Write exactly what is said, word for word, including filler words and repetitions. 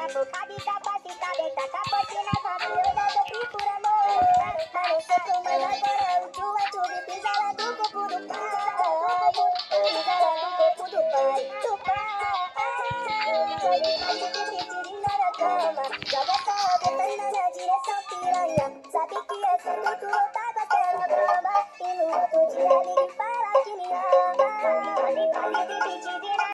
tá focada e capacitada, tá capotina, vampiro, eu tô por amor. Mas não sei como, mas agora o tio é tudo, pisa lá do corpo do pai, pisa lá do corpo do pai, do pai. Pode fazer que te tire na cama, joga